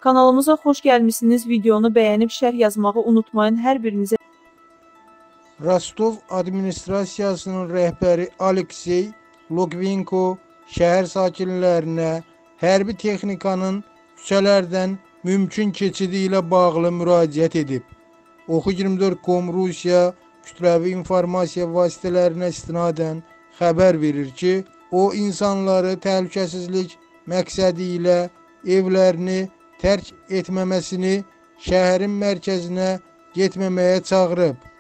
Kanalımıza xoş gəlmişsiniz. Videonu bəyənib şərh yazmağı unutmayın. Hər birinizə Rostov administrasiyasının rəhbəri Aleksey Lokvenko şəhər sakinlərinə hərbi texnikanın küçələrdən mümkün keçidi ilə bağlı müraciət edib. Oxu24.com Rusiya kütləvi informasiya vasitələrinə istinadən xəbər verir ki, o insanları təhlükəsizlik məqsədi ilə evlərini tərk etməməsini, şəhərin mərkəzinə getməməyə çağırıb.